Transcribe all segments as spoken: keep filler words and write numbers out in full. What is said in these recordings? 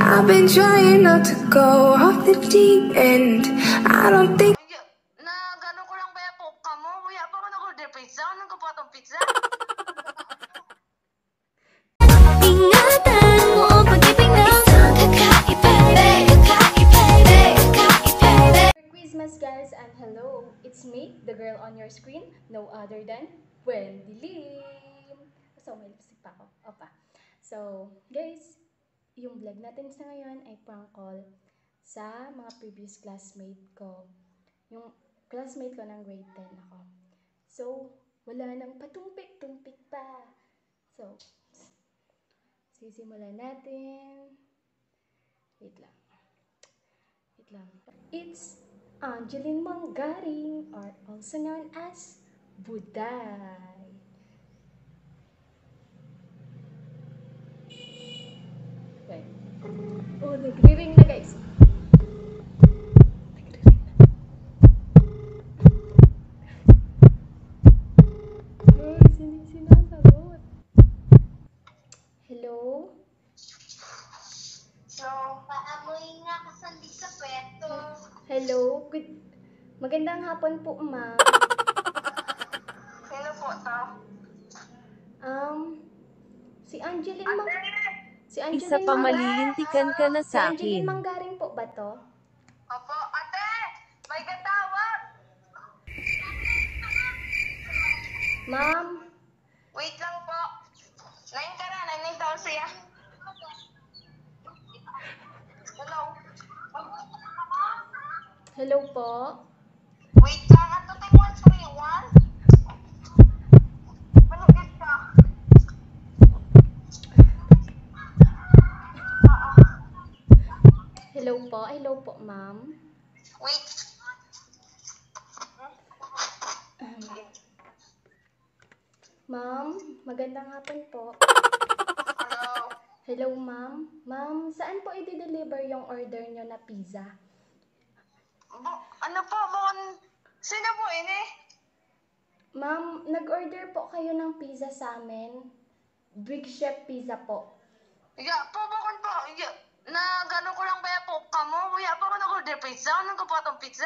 I've been trying not to go off the deep end. I don't think na gano'n ko lang ba po ka mo? Kuya pa ako nag-order pizza. Anong ka po itong pizza? Ingatan mo ang pag-ibig na isang kakaiba, kakaiba, kakaiba. Merry Christmas, guys, and hello. It's me, the girl on your screen, no other than Wendy Lim. So, may lipstick pa ako. Opa. So, guys, yung vlog natin sa ngayon ay prank call sa mga previous classmate ko. Yung classmate ko ng grade ten ako. So, wala nang patumpik-tumpik pa. So, sisimulan natin. Wait lang. Wait lang. It's Angeline Manggaring, or also known as Buday. Okay. Oh, nagre-ring na, guys. Uy, sino sinasagot? Hello? So, paamoy nga kasandi sa pweto. Hello? Good... Magandang hapon po, ma'am. Sino po to? Um, si Angeline Mang... Si Angeline Isa pa Mang- malilintikan ka na Si sa Angeline akin. Manggaring po ba to? Opo, ate! May katawag! Ma'am? Wait lang po. Nine ka na, nine nine taon siya. Hello? Hello po? Wait lang, ato tayo one three one. Malagit ka. Hello po? Hello po, ma'am? Wait. Ma'am, magandang hapon po. Hello? Hello, ma'am? Ma'am, saan po i-deliver yung order nyo na pizza? Bu ano po, bukon? Sino po ini? Ma'am, nag-order po kayo ng pizza sa amin. Big Chef Pizza po. Ya, po, bukon po. Ya, na gano'n ko lang ba po ka mo? Kuya pa ako nag-order pizza. Anong ka po itong pizza?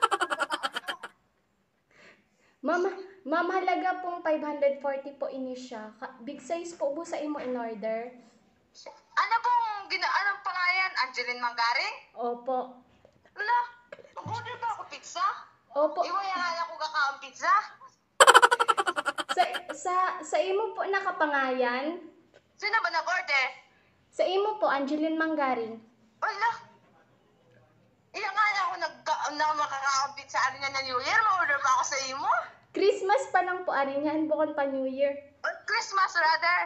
Ma'am, ma'am, halaga pong five hundred forty po ini siya. Ka- Big size po po sa imo in order. Ano pong, gina anong pangalan? Angeline Manggaring? Opo. Ala, nag-order ba ako pizza? Opo. Iwa yung akala ko kakaang pizza? Sa, sa, sa imo po nakapangayan. Sino ba nag-order? Sa imo po, Angeline Manggaring. Ala, iya nga ako nag na makakaang pizza. Ano niya na New Year? Ma-order pa ako sa imo? Christmas pa lang po, ari niyan, bukod pa New Year. Or Christmas rather.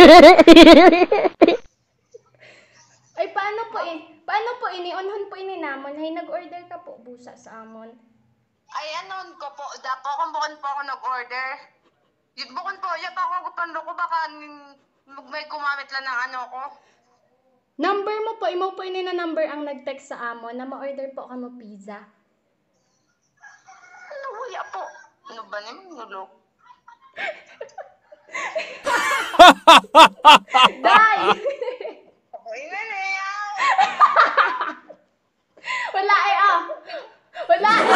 Ay, paano po eh? Paano po ini? Onhon po ini namon. Hay, nag-order ka po, busa sa amon. Ay, anon ko po. Da po, kung bukon po ako nag-order. Yung bukon po, yan pa ako kupando ko. Baka nin- may gumamit lang ng ano ko. Number mo po, imo po ini na number ang nag-text sa amon na ma-order po kamo pizza. Ano, kuya po? Ano ba naman nulog? Day! Okay na na yan. Wala eh, ah! Wala eh!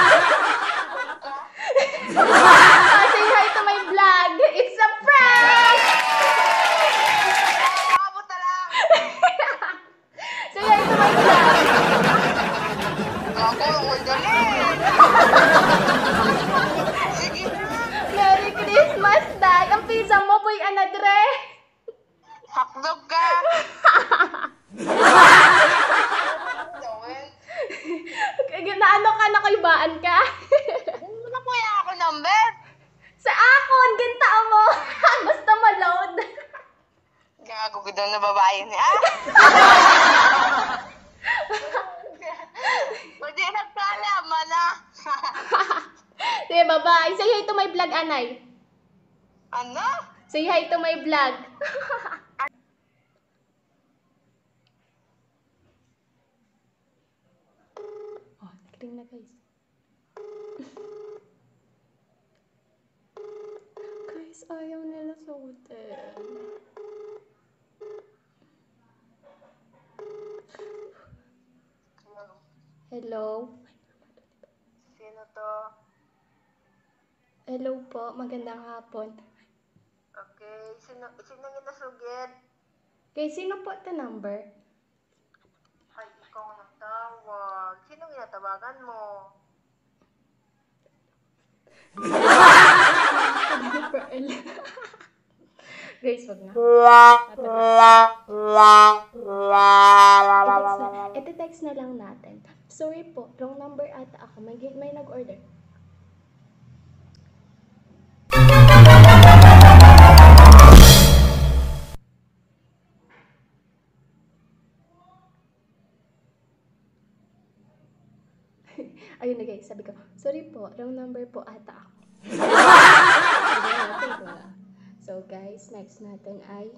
Ah, say hi to my vlog! It's a prank! Abot na lang. Say hi to my vlog! Ako, ang dali. Sige na. Merry Christmas, Day! Ang pizza mo po'y anadre! Hakdog ka. Naano ka na kaybaan ka? Ano na kuya ako number? Sa akon, ginta mo! Basta ma-load! Gago ko doon na babae niya. Pwede nagkalaman na. Sige, bye-bye. Say hi to my vlog, Anay. Ano? Say hi to my vlog. Oh, nag-ring na, guys. Guys, ayaw nila sa hotel. Hello? Sino to? Hello po, magandang hapon. Okay, sino, sino yung nasugid? Kay sino po ito number? Ay, ikaw ang nagtawag. Sino ginatawagan mo? Guys, wag na. Iti-text na lang natin. Sorry po, wrong number ata ako. May, may nag-order. Ayun na guys, sabi ko, sorry po, wrong number po ata ako. So guys, next natin ay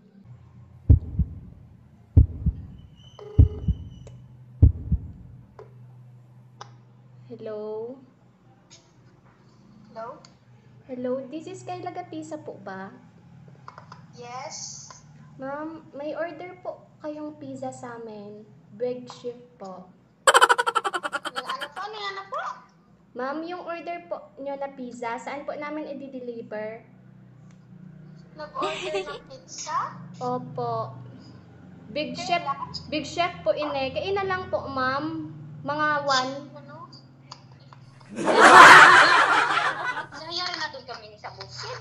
Hello? Hello? Hello, this is Kayla Gapisa po ba? Yes? Ma'am, may order po kayong pizza sa amin. Big shift po. Ano po? Ano po? Ma'am, yung order po nyo na pizza, saan po namin i-deliver? Nag-order ng pizza? Opo. Big chef, big chef po ine. Kaina lang po, ma'am. Mga one. Ano? Nangyari natin kami sa bukid.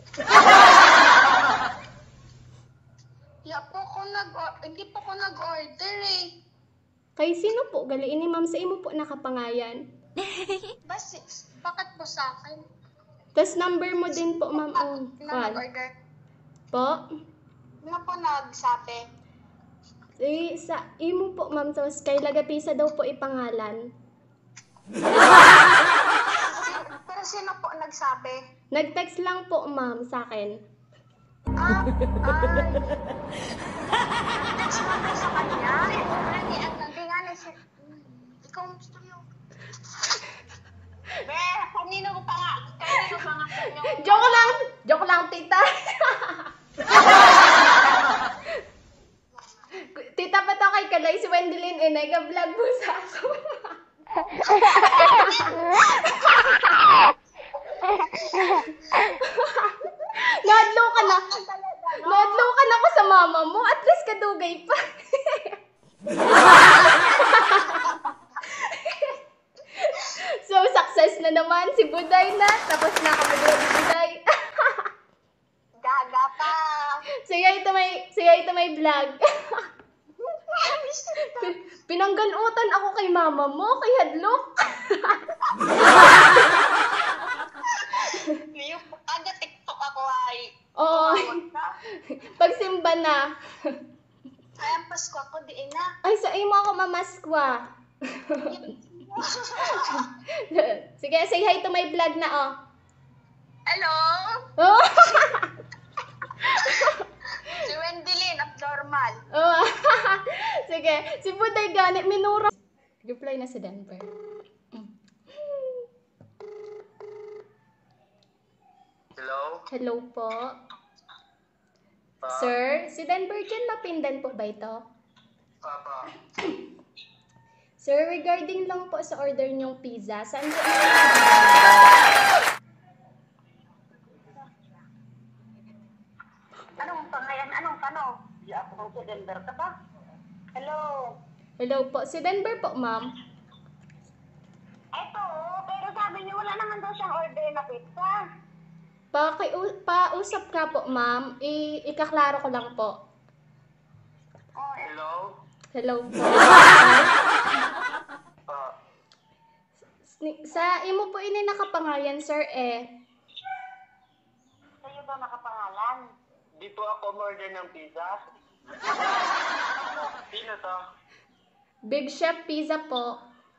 Ya po ko nag hindi po ko nag-order eh. Kay sino po? Gali ini, ma'am. Sa imo po nakapangayan. Basi, bakit po sa akin? Tas number mo din po, ma'am. Ang Na one. nag-order? Po? Ano po nagsabi? Eh, sa imo po, ma'am. Tapos kay Lagapisa daw po ipangalan. Si- Pero sino po nagsabi? Nag-text lang po, ma'am, sa akin. Ah, ay. Text mo na sa kanya? Hindi, hindi nga na siya. Ikaw gusto niyo. Be, kanino ko pa nga? Kanino pa nga kanyo? Joke lang! Joke lang, tita. Tita pa to kay Kalay, si Wendelin eh, nag-vlog po sa ako. Naadlaw ka na. Naadlaw ka na ako sa mama mo. At least kadugay pa. So, success na naman si Buday na. Tapos nakabudra si Buday. Gaga pa. Sige, ito may, sige, ito may vlog. Pin- Pinangganutan ako kay mama mo, kay Hadlok. Yung aga TikTok ako ay. Oo. Pagsimba na. Ay, ang Pasko ako, di na. Ay, sa imo ako mamaskwa. Sige, say hi to my vlog na, oh. Hello? Oh. Si Wendelin, abnormal. Oh. Sige, si Buday ganit, minuro. Reply na si Denver. Hello? Hello po. Pa? Sir, si Denver dyan, mapindan po ba ito? Papa? Sir, regarding lang po sa order niyong pizza, saan po? Anong pangayan? Anong tanong? Di ako ng si Denver ka ba? Hello? Hello po, si Denver po, ma'am. Eto, pero sabi niyo wala naman daw siyang order na pizza. Paki- pausap ka po, ma'am. I- ikaklaro ko lang po. Oh, Hello? Hello po. Pa? Ni- Sa imo po ini nakapangalan, sir, eh. sa'yo ba nakapangalan? Di po ako order ng pizza? Sino to? Big Chef Pizza po.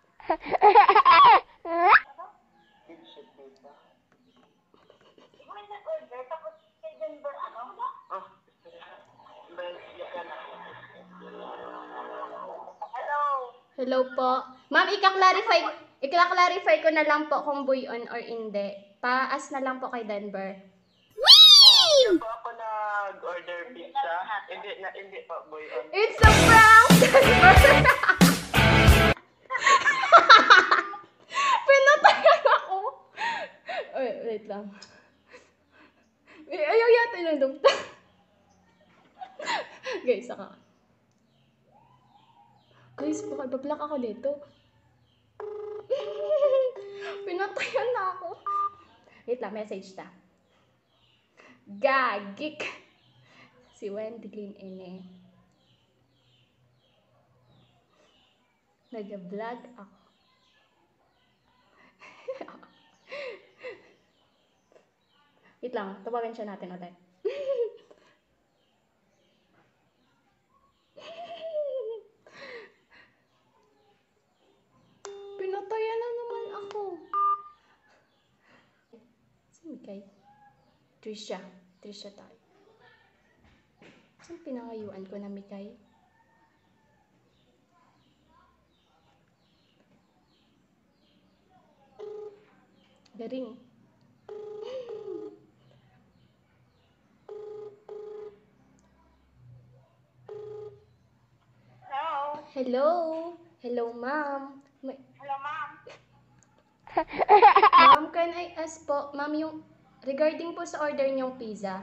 Big shit pizza? Ikaw yung nag-order, tapos kay Denver ano? Oh. Well, yan na. Hello? Hello po. Ma'am, ika-clarify, ika-clarify ko na lang po kung buy on or hindi. Paas na lang po kay Denver. Di po ako nag-order pizza? Hindi, na, hindi po, boy. On. It's a prank, Denver! Guys, baka ibablock ako dito. Pinatayan na ako. Wait lang, message ta. Gagik. Si Wendy Lynn ine. Nag-vlog ako. Wait lang, tawagan siya natin ulit. Pinatayan na naman ako. Si Mikay? Trisha. Trisha tayo. Saan pinangayuan ko na Mikay? Garing. Hello? Hello? Hello, ma'am. May- Hello, ma'am. Ma'am, can I ask po, ma'am, yung regarding po sa order niyong pizza.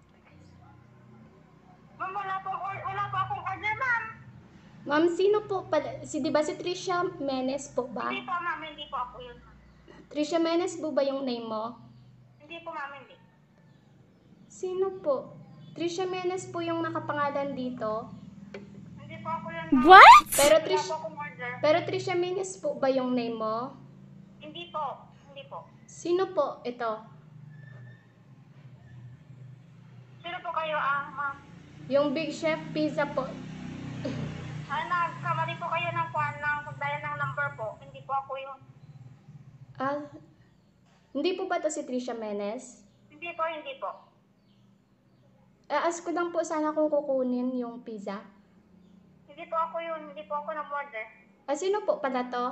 Ma'am, wala po, or- wala po akong order, ma'am. Ma'am, sino po pala? Si, di ba si Trisha Menes po ba? Hindi po, ma'am. Hindi po ako yun. Trisha Menes po ba yung name mo? Hindi po, ma'am. Hindi. Sino po? Trisha Menes po yung nakapangalan dito. Hindi po ako yun, ma'am. Pero Wala Trish, po akong order. pero Trisha Menes po ba yung name mo? Hindi po. Hindi po. Sino po ito? Sino po kayo, ah, ma'am? Yung Big Chef Pizza po. Ah, nagkamali po kayo ng kwan ng pagdaya ng number po. Hindi po ako yun. Ah, hindi po ba to si Trisha Menes? Hindi po, hindi po. Aas ko lang po sana kung kukunin yung pizza. Hindi po ako yun. Hindi po ako nag-order. Ah, sino po pala to?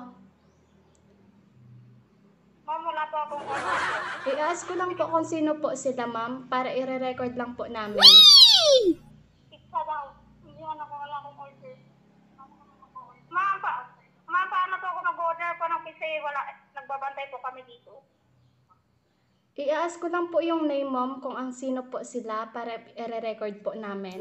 Ma'am, wala po akong order. I-ask ko lang po kung sino po sila, ma'am, para i-record lang po namin. Pizza daw. Hindi man ako, wala akong order. Ma'am, pa, ma'am, paano po ako mag-order po ng pizza? Eh, wala, nagbabantay po kami dito. I-ask ko lang po yung name, ma'am, kung ang sino po sila para i-record po namin.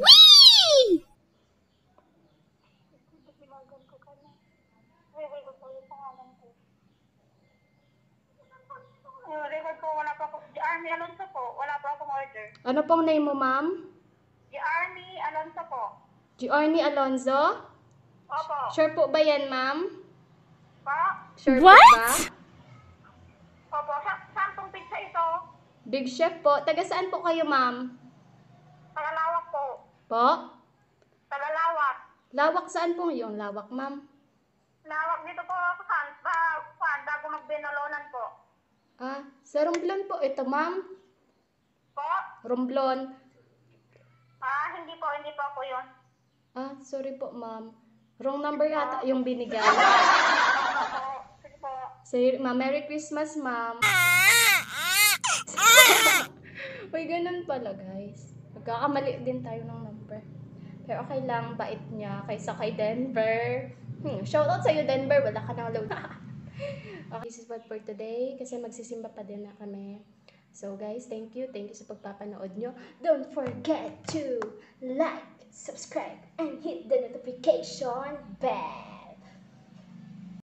Oh, record po, wala po ako. Di Army Alonso po, wala po akong order. Ano pong name mo, ma'am? Di Army Alonso po. Giorni Alonzo? Opo. Sure po ba yan, ma'am? Pa? Sure po ba? Opo. Sa, saan pong pizza ito? Big Chef po. Taga saan po kayo, ma'am? Tagalawak po. Po? Tagalawak. Lawak saan po yung lawak, ma'am? Lawak dito po ako saan? Ba, saan? Bago magbinalonan po. Ah, sa Romblon po ito, ma'am. Po? Romblon. Ah, hindi po, hindi po ako yun. Ah, sorry po, ma'am. Wrong number yata yung binigay. Opo. Sige po. Say, ma'am, Merry Christmas, ma'am. Uy, ganun pala, guys. Magkakamali din tayo ng number. Pero okay lang, bait niya. Kaysa kay Denver. Hmm, shoutout sa'yo, Denver. Wala ka nang load. Okay, this is what for today. Kasi magsisimba pa din na kami. So, guys, thank you. Thank you sa pagpapanood nyo. Don't forget to like, subscribe, and hit the notification bell.